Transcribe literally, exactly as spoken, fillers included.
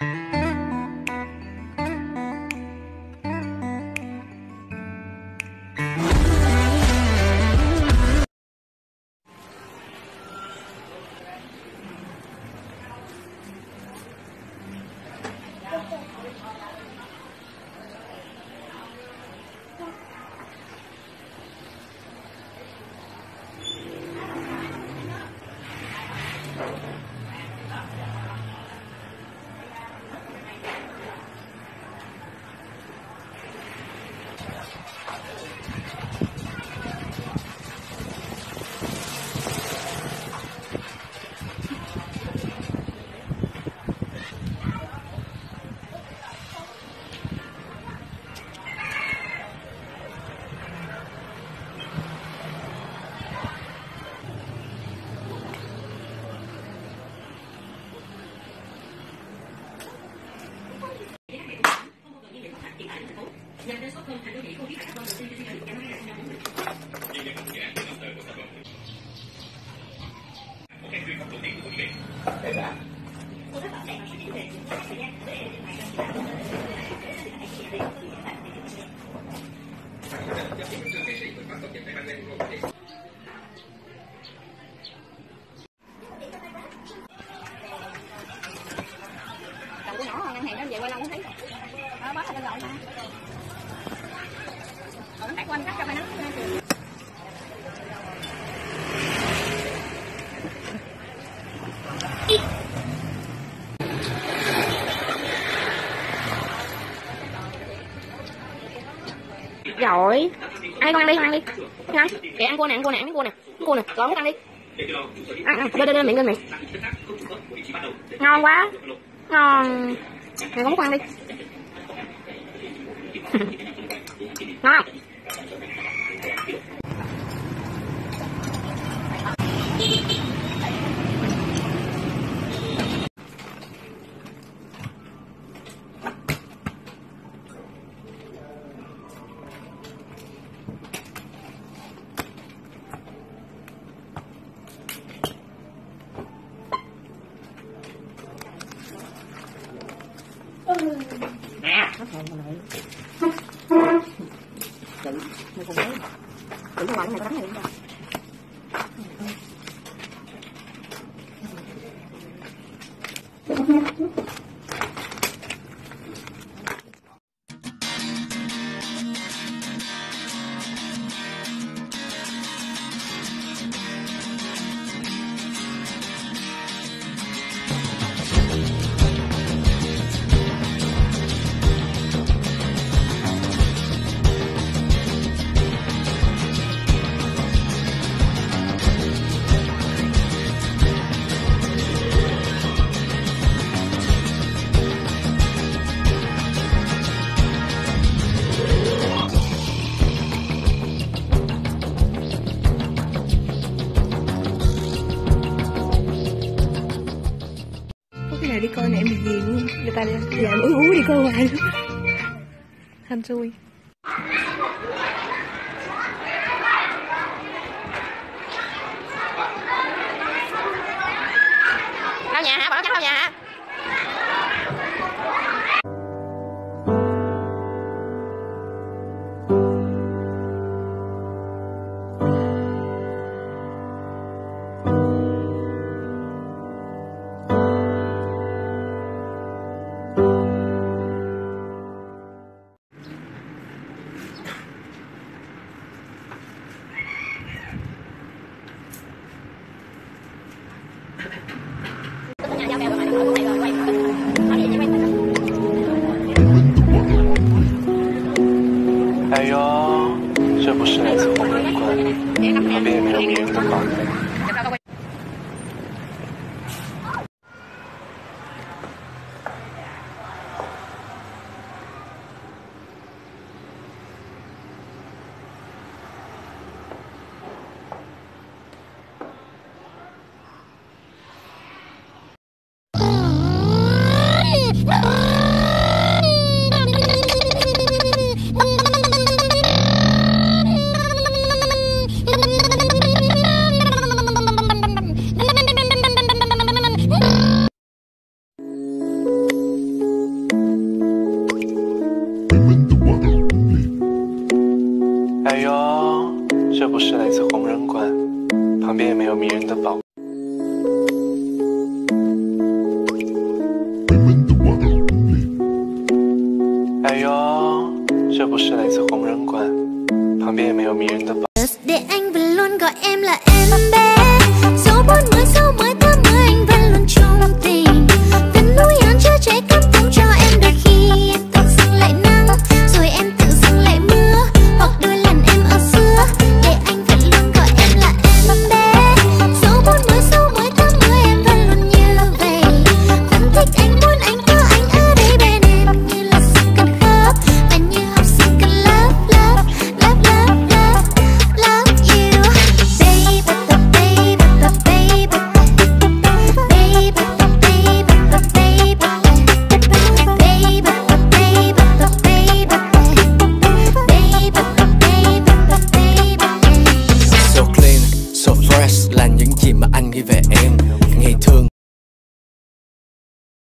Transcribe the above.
Rồi, ăn đi, con ăn đi, con ăn đi, con ăn. Kìa ăn cua nè, ăn cua nè, ăn miếng cua nè, ăn cua nè, rồi muốn ăn đi. Ăn, ăn, đưa đưa đưa miệng đưa miệng. Ngon quá, ngon. Mày cũng ăn đi. Ngon. Nè, nó thèm này. Đừng, mày cùng đấy. Đừng có quẩn này, có đánh này đi ra. Đi coi này em bị gì luôn, người ta đi làm ú ú đi coi hoài luôn. Thanh xui. Lau nhà hả? Bọn nó chắc lau nhà hả? 哎呦，这不是来自红人馆，旁边也没有别人的房子。 不是来自红人馆，旁边也没有迷人的宝。